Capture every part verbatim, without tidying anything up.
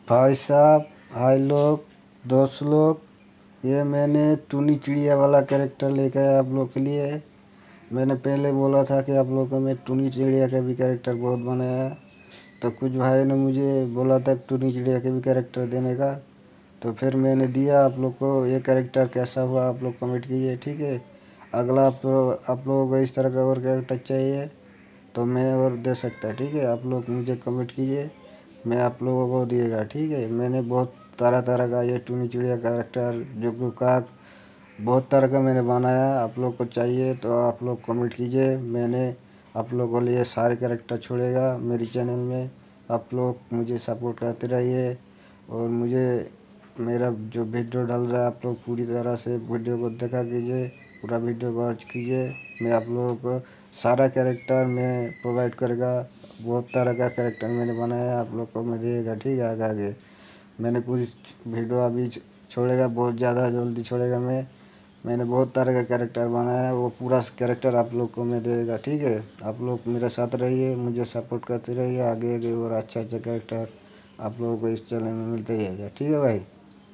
भाई साहब, भाई लोग, दोस्त लोग, ये मैंने टूनी चिड़िया वाला कैरेक्टर लेकर आया आप लोग के लिए। मैंने पहले बोला था कि आप लोग को मैं टूनी चिड़िया का भी कैरेक्टर बहुत बनाया, तो कुछ भाई ने मुझे बोला था टूनी चिड़िया के भी कैरेक्टर देने का, तो फिर मैंने दिया आप लोग को। ये कैरेक्टर कैसा हुआ आप लोग कमेंट कीजिए, ठीक है। अगला आप आप लोगों को इस तरह का और कैरेक्टर चाहिए तो मैं और दे सकता, ठीक है। आप लोग मुझे कमेंट कीजिए, मैं आप लोगों को दिएगा, ठीक है। मैंने बहुत तरह तरह का ये टूनी चिड़िया कैरेक्टर, जुगनू काक, बहुत तरह का मैंने बनाया। आप लोग को चाहिए तो आप लोग कमेंट कीजिए, मैंने आप लोगों के लिए सारे कैरेक्टर छोड़ेगा मेरी चैनल में। आप लोग मुझे सपोर्ट करते रहिए और मुझे मेरा जो वीडियो डाल रहा है आप लोग पूरी तरह से वीडियो को देखा कीजिए, पूरा वीडियो को वॉच कीजिए। मैं आप लोगों को सारा कैरेक्टर मैं प्रोवाइड करेगा। बहुत तरह का कैरेक्टर मैंने बनाया, आप लोग को मैं देगा, ठीक है। आगे आगे मैंने कुछ वीडियो अभी छोड़ेगा, बहुत ज़्यादा जल्दी छोड़ेगा। मैं मैंने बहुत तरह का कैरेक्टर बनाया है, वो पूरा कैरेक्टर आप लोग को मैं देगा, ठीक है। आप लोग मेरे साथ रहिए, मुझे सपोर्ट करते रहिए। आगे आगे और अच्छा अच्छा कैरेक्टर आप लोगों को इस चैनल में मिलते रहेगा, ठीक है भाई।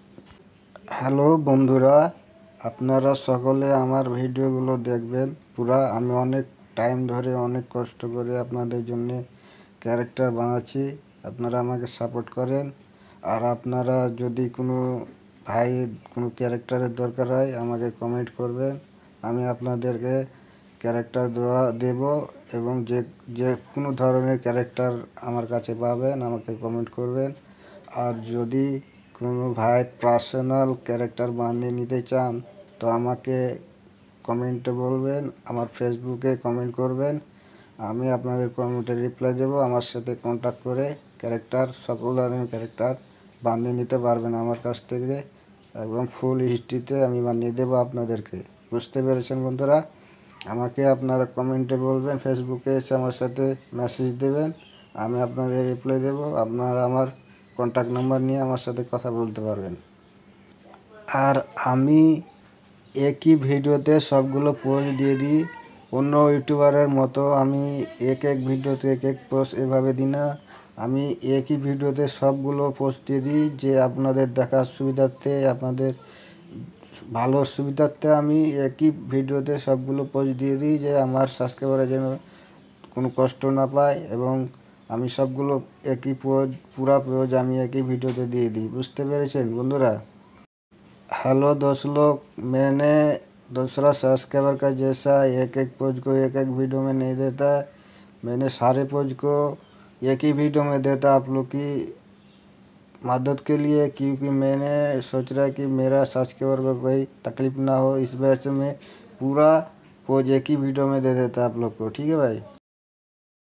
হ্যালো বন্ধুরা, আপনারা সকলে আমার ভিডিওগুলো দেখবেন পুরা। আমি অনেক টাইম ধরে অনেক কষ্ট করে আপনাদের জন্য ক্যারেক্টার বানাচ্ছি, আপনারা আমাকে সাপোর্ট করেন। আর আপনারা যদি কোনো ভাই কোনো ক্যারেক্টারের দরকার হয় আমাকে কমেন্ট করবেন, আমি আপনাদেরকে ক্যারেক্টার দেওয়া দেব। এবং যে যে কোনো ধরনের ক্যারেক্টার আমার কাছে পাবেন আমাকে কমেন্ট করবেন। আর যদি কোনো ভাই পার্সোনাল ক্যারেক্টার বানিয়ে নিতে চান তো আমাকে কমেন্টে বলবেন, আমার ফেসবুকে কমেন্ট করবেন, আমি আপনাদের কমেন্টে রিপ্লাই দেবো। আমার সাথে কন্ট্যাক্ট করে ক্যারেক্টার, সকল ধরনের ক্যারেক্টার বানিয়ে নিতে পারবেন আমার কাছ থেকে। একদম ফুল হিস্ট্রিতে আমি বানিয়ে দেবো আপনাদেরকে। বুঝতে পেরেছেন বন্ধুরা? আমাকে আপনারা কমেন্টে বলবেন, ফেসবুকে এসে আমার সাথে মেসেজ দেবেন, আমি আপনাদের রিপ্লাই দেবো। আপনারা আমার কন্ট্যাক্ট নাম্বার নিয়ে আমার সাথে কথা বলতে পারবেন। আর আমি একই ভিডিওতে সবগুলো পোস্ট দিয়ে দিই, অন্য ইউটিউবারের মতো আমি এক এক ভিডিওতে এক এক পোস্ট এভাবে দিই না। আমি একই ভিডিওতে সবগুলো পোস্ট দিয়ে দিই, যে আপনাদের দেখার সুবিধার্থে, আপনাদের ভালো সুবিধার্থে আমি একই ভিডিওতে সবগুলো পোস্ট দিয়ে দিই, যে আমার সাবস্ক্রাইবাররা যেন কোনো কষ্ট না পায়। এবং আমি সবগুলো একই পোজ, पूरा पोज আমি একই ভিডিওতে দিয়ে দিই। বুঝতে পেরেছেন বন্ধুরা? हेलो दोस्त लोग, मैंने दूसरा सब्सक्राइबर का जैसा एक एक पोज को एक एक वीडियो में नहीं देता, मैंने सारे पोज को एक ही वीडियो में देता आप लोग की मदद के लिए। क्योंकि मैंने सोच रहा है कि मेरा सब्सक्राइबर को कोई तकलीफ़ ना हो, इस वजह से मैं पूरा पोज एक ही वीडियो में दे देता आप लोग को, ठीक है भाई।